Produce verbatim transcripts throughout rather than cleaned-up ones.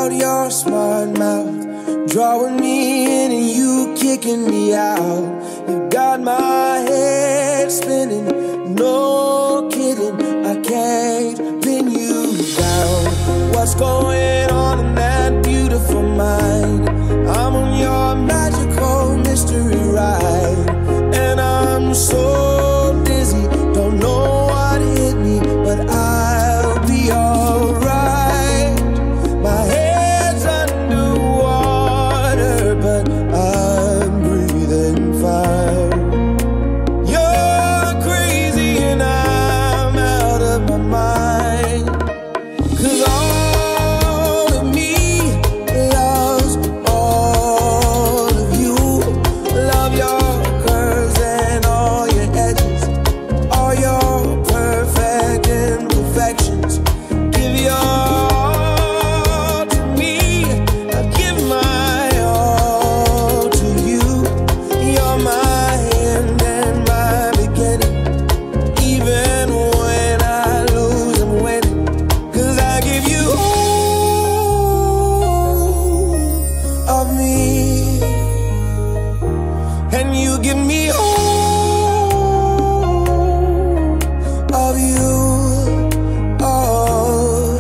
out your smart mouth, drawing me in and you kicking me out. You got my head spinning, no kidding, I can't pin you down. What's going on in that beautiful mind? I'm on your magical mystery ride, and I'm so dizzy, don't know what hit me, but I'll be alright. My head's underwater, but I'm breathing fine. You're crazy and I'm out of my mind, 'cause all of me loves all of you. Love your curves and all your edges, all your perfect imperfections. Give your all to me, I give my all to you. You're my end and my beginning, even when I lose I'm winning, 'cause I give you all of me, and you give me all of you. Oh,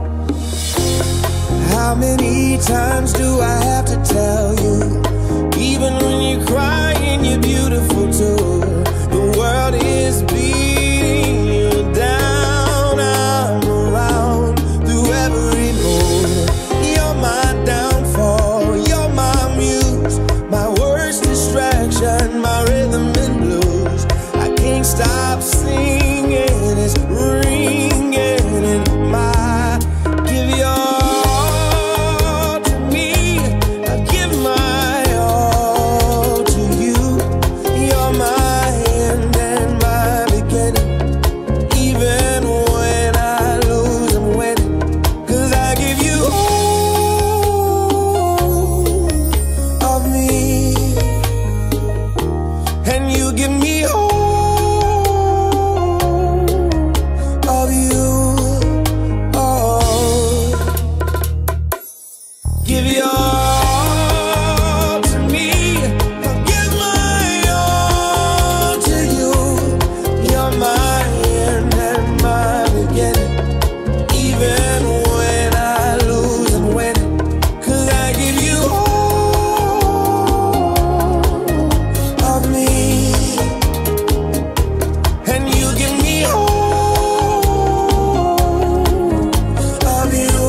how many times do I have to tell you, even when you're crying, you're beautiful too. The world is beating you down, I'm around through every mood. You're my downfall, you're my muse, my worst distraction, my rhythm and blues. I can't stop singing, it's ringing in my. Give your all to me, I give my all to you. You're my end and my beginning, even when I lose I'm winning, 'cause I give you all of me, and you give me all of you. Oh, give your all to me, I'll give my all to you. You're my end and my beginning, even when I lose I'm winning, 'cause I give you all of me, and you give me all of you.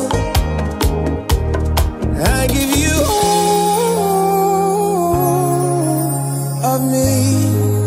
I give you all of me.